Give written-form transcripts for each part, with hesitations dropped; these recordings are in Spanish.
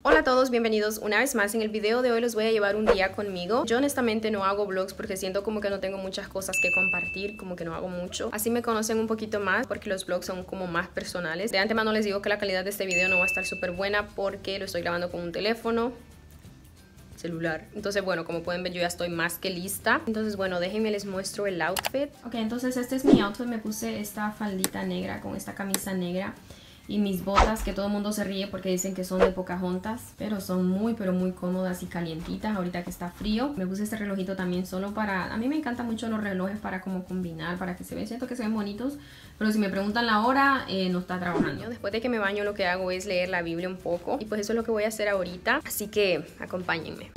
Hola a todos, bienvenidos una vez más. En el video de hoy los voy a llevar un día conmigo. Yo honestamente no hago vlogs porque siento como que no tengo muchas cosas que compartir, como que no hago mucho. Así me conocen un poquito más porque los vlogs son como más personales. De antemano les digo que la calidad de este video no va a estar súper buena porque lo estoy grabando con un teléfono celular. Entonces bueno, como pueden ver yo ya estoy más que lista. Entonces bueno, déjenme les muestro el outfit. Ok, entonces este es mi outfit. Me puse esta faldita negra con esta camisa negra y mis botas, que todo el mundo se ríe porque dicen que son de Pocahontas, pero son muy cómodas y calientitas ahorita que está frío. Me puse este relojito también solo para... A mí me encantan mucho los relojes para como combinar, para que se vean, siento que se ven bonitos, pero si me preguntan la hora, no está trabajando. Después de que me baño lo que hago es leer la Biblia un poco y pues eso es lo que voy a hacer ahorita, así que acompáñenme.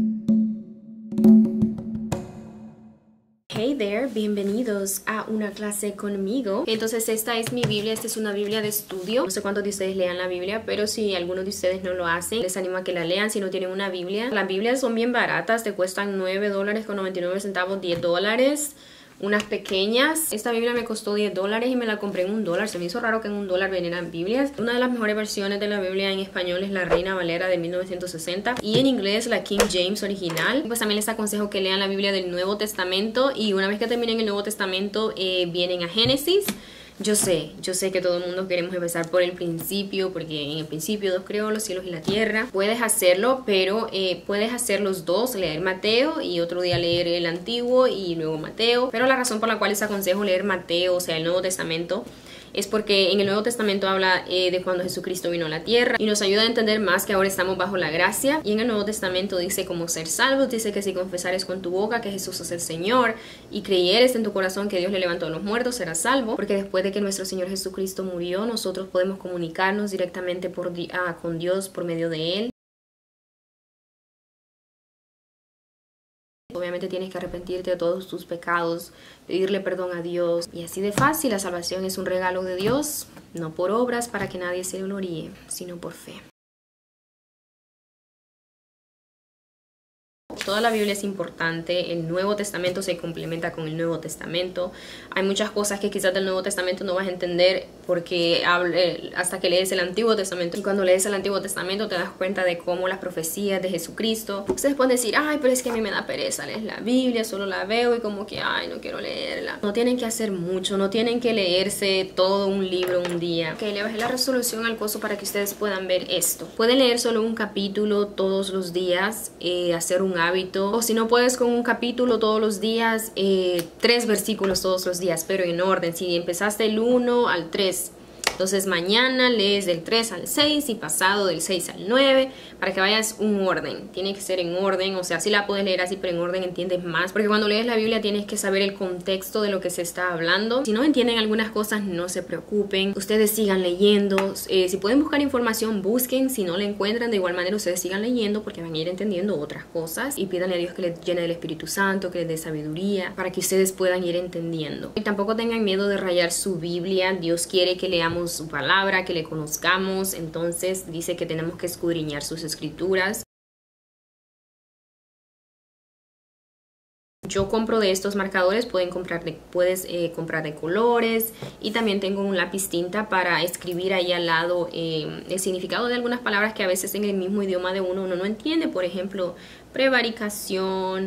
Hey there, bienvenidos a una clase conmigo. Entonces esta es mi Biblia, esta es una Biblia de estudio. No sé cuántos de ustedes lean la Biblia, pero si algunos de ustedes no lo hacen, les animo a que la lean si no tienen una Biblia. Las Biblias son bien baratas, te cuestan $9.99, $10. Unas pequeñas. Esta Biblia me costó $10 y me la compré en $1. Se me hizo raro que en $1 vinieran Biblias. Una de las mejores versiones de la Biblia en español es la Reina Valera de 1960 y en inglés la King James original. Pues también les aconsejo que lean la Biblia del Nuevo Testamento y una vez que terminen el Nuevo Testamento vienen a Génesis. Yo sé que todo el mundo queremos empezar por el principio, porque en el principio Dios creó los cielos y la tierra. Puedes hacerlo, pero puedes hacer los dos, leer Mateo y otro día leer el Antiguo y luego Mateo. Pero la razón por la cual les aconsejo leer Mateo, o sea, el Nuevo Testamento, es porque en el Nuevo Testamento habla de cuando Jesucristo vino a la tierra y nos ayuda a entender más que ahora estamos bajo la gracia. Y en el Nuevo Testamento dice cómo ser salvos, dice que si confesares con tu boca que Jesús es el Señor y creyeres en tu corazón que Dios le levantó a los muertos, serás salvo, porque después de que nuestro Señor Jesucristo murió, nosotros podemos comunicarnos directamente con Dios por medio de Él. Obviamente tienes que arrepentirte de todos tus pecados, pedirle perdón a Dios. Y así de fácil, la salvación es un regalo de Dios, no por obras para que nadie se gloríe, sino por fe. Toda la Biblia es importante, el Nuevo Testamento se complementa con el Nuevo Testamento. Hay muchas cosas que quizás del Nuevo Testamento no vas a entender porque hasta que lees el Antiguo Testamento. Y cuando lees el Antiguo Testamento te das cuenta de cómo las profecías de Jesucristo. Ustedes pueden decir, ay, pero es que a mí me da pereza leer la Biblia, solo la veo y como que, ay, no quiero leerla. No tienen que hacer mucho, no tienen que leerse todo un libro un día. Ok, le bajé la resolución al coso para que ustedes puedan ver esto. Pueden leer solo un capítulo todos los días, hacer un hábito, o si no puedes con un capítulo todos los días, 3 versículos todos los días, pero en orden. Si empezaste el 1 al 3, entonces mañana lees del 3 al 6 y pasado del 6 al 9 para que vayas un orden. Tiene que ser en orden, o sea, sí la puedes leer así, pero en orden entiendes más. Porque cuando lees la Biblia tienes que saber el contexto de lo que se está hablando. Si no entienden algunas cosas, no se preocupen. Ustedes sigan leyendo. Si pueden buscar información, busquen. Si no la encuentran, de igual manera ustedes sigan leyendo porque van a ir entendiendo otras cosas. Y pídanle a Dios que les llene del Espíritu Santo, que les dé sabiduría, para que ustedes puedan ir entendiendo. Y tampoco tengan miedo de rayar su Biblia. Dios quiere que leamos su palabra, que le conozcamos. Entonces dice que tenemos que escudriñar sus escrituras. Yo compro de estos marcadores, puedes comprar de colores, y también tengo un lápiz tinta para escribir ahí al lado el significado de algunas palabras que a veces en el mismo idioma de uno no entiende. Por ejemplo, prevaricación,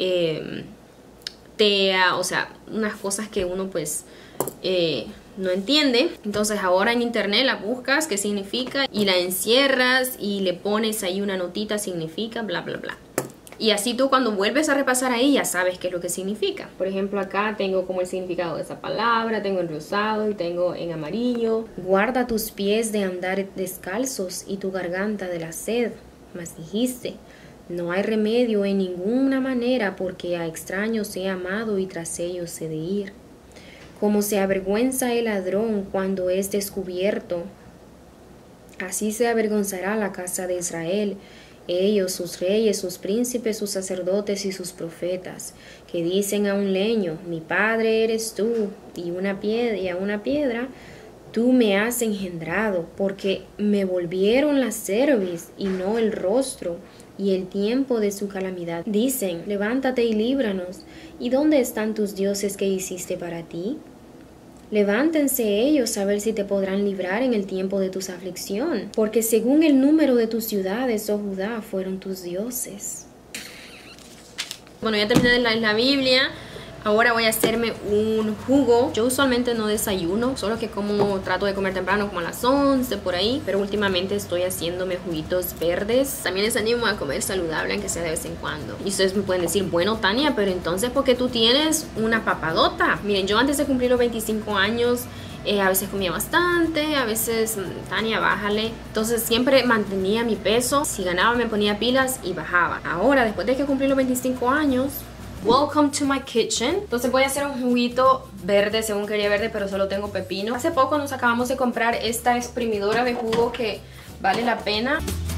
tea, o sea, unas cosas que uno pues no entiende. Entonces ahora en internet la buscas qué significa y la encierras y le pones ahí una notita, significa bla bla bla. Y así tú cuando vuelves a repasar ahí ya sabes qué es lo que significa. Por ejemplo, acá tengo como el significado de esa palabra, tengo en rosado y tengo en amarillo. Guarda tus pies de andar descalzos y tu garganta de la sed. Mas dijiste, no hay remedio en ninguna manera porque a extraños he amado y tras ellos he de ir. Como se avergüenza el ladrón cuando es descubierto, así se avergonzará la casa de Israel. Ellos, sus reyes, sus príncipes, sus sacerdotes y sus profetas, que dicen a un leño, mi padre eres tú, y a una piedra, tú me has engendrado, porque me volvieron la cerviz y no el rostro, y el tiempo de su calamidad. Dicen, levántate y líbranos, ¿y dónde están tus dioses que hiciste para ti? Levántense ellos a ver si te podrán librar en el tiempo de tu aflicción, porque según el número de tus ciudades, oh Judá, fueron tus dioses. Bueno, ya terminé de leer la Biblia. Ahora voy a hacerme un jugo. Yo usualmente no desayuno, solo que trato de comer temprano, como a las 11 por ahí. Pero últimamente estoy haciéndome juguitos verdes. También les animo a comer saludable, aunque sea de vez en cuando. Y ustedes me pueden decir, bueno, Tania, pero entonces, ¿por qué tú tienes una papadota? Miren, yo antes de cumplir los 25 años... a veces comía bastante, a veces, Tania, bájale. Entonces siempre mantenía mi peso. Si ganaba me ponía pilas y bajaba. Ahora, después de que cumplí los 25 años, welcome to my kitchen. Entonces voy a hacer un juguito verde, según quería verde, pero solo tengo pepino. Hace poco nos acabamos de comprar esta exprimidora de jugo que vale la pena.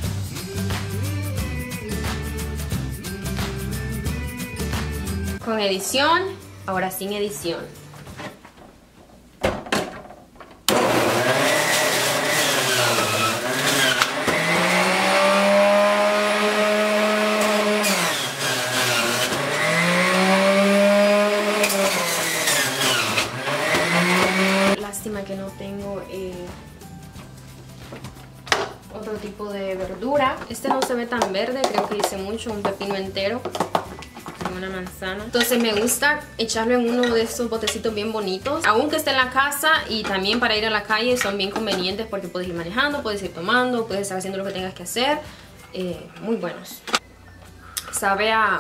Con edición, ahora sin edición. Que no tengo otro tipo de verdura. Este no se ve tan verde, creo que hice mucho, un pepino entero con una manzana. Entonces me gusta echarlo en uno de estos botecitos bien bonitos, aunque esté en la casa, y también para ir a la calle son bien convenientes porque puedes ir manejando, puedes ir tomando, puedes estar haciendo lo que tengas que hacer. Muy buenos. Sabe a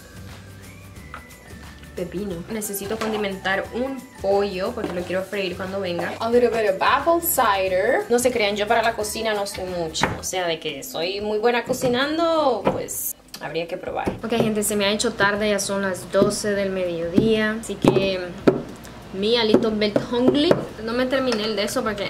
pepino. Necesito condimentar un pollo porque lo quiero freír cuando venga. A little bit of apple cider. No se crean, yo para la cocina no soy mucho. O sea, de que soy muy buena cocinando, pues habría que probar. Ok, gente, se me ha hecho tarde. Ya son las 12 del mediodía. Así que me a little bit hungry. No me terminé el de eso porque...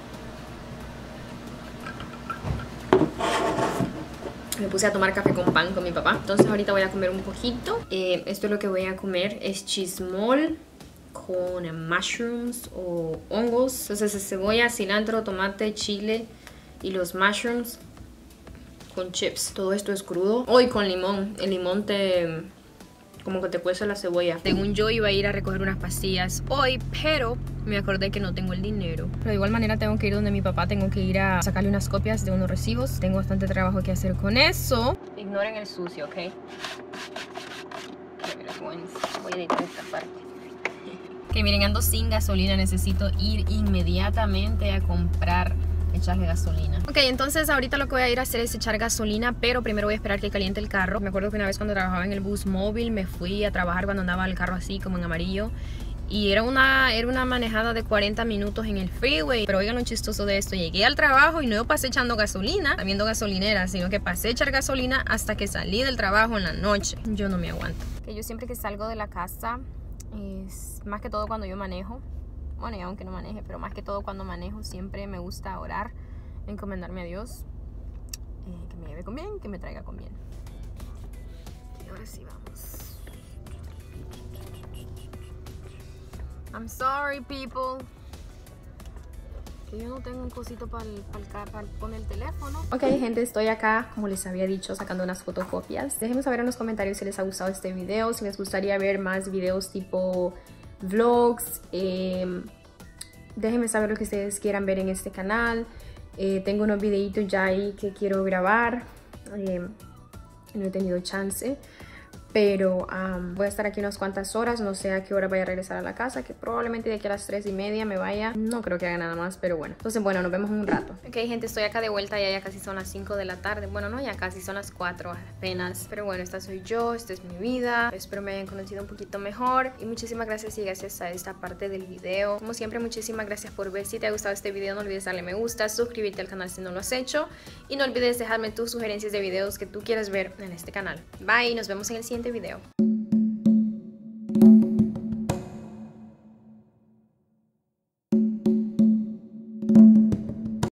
me puse a tomar café con pan con mi papá. Entonces ahorita voy a comer un poquito. Esto es lo que voy a comer. Es chismol con mushrooms o hongos. Entonces es cebolla, cilantro, tomate, chile y los mushrooms con chips. Todo esto es crudo. Hoy con limón. El limón como que te cuece la cebolla. Según yo iba a ir a recoger unas pastillas hoy, pero me acordé que no tengo el dinero. Pero de igual manera tengo que ir donde mi papá. Tengo que ir a sacarle unas copias de unos recibos. Tengo bastante trabajo que hacer con eso. Ignoren el sucio, ¿ok? Voy a editar esta parte. Que miren, ando sin gasolina. Necesito ir inmediatamente a comprar, echarle gasolina. Ok, entonces ahorita lo que voy a ir a hacer es echar gasolina, pero primero voy a esperar que caliente el carro. Me acuerdo que una vez cuando trabajaba en el bus móvil me fui a trabajar cuando andaba el carro así como en amarillo, y era una manejada de 40 minutos en el freeway. Pero oigan lo chistoso de esto: llegué al trabajo y no pasé echando gasolina, viendo gasolinera, sino que pasé a echar gasolina hasta que salí del trabajo en la noche. Yo no me aguanto. Que yo siempre que salgo de la casa, es más que todo cuando yo manejo. Bueno, y aunque no maneje, pero más que todo cuando manejo, siempre me gusta orar, encomendarme a Dios, que me lleve con bien, que me traiga con bien. Y ahora sí vamos. I'm sorry, people. Que yo no tengo un cosito para poner el teléfono. Ok, gente, estoy acá, como les había dicho, sacando unas fotocopias. Déjenme saber en los comentarios si les ha gustado este video, si les gustaría ver más videos tipo vlogs. Déjenme saber lo que ustedes quieran ver en este canal. Tengo unos videitos ya ahí que quiero grabar. No he tenido chance, pero voy a estar aquí unas cuantas horas. No sé a qué hora voy a regresar a la casa, que probablemente de aquí a las 3:30 me vaya. No creo que haga nada más, pero bueno. Entonces, bueno, nos vemos en un rato. Ok, gente, estoy acá de vuelta. Ya casi son las 5 de la tarde. Bueno, no, ya casi son las 4 apenas. Pero bueno, esta soy yo, esta es mi vida. Espero me hayan conocido un poquito mejor. Y muchísimas gracias y gracias a esta parte del video. Como siempre, muchísimas gracias por ver. Si te ha gustado este video, no olvides darle me gusta, suscribirte al canal si no lo has hecho. Y no olvides dejarme tus sugerencias de videos que tú quieras ver en este canal. Bye, nos vemos en el siguiente video.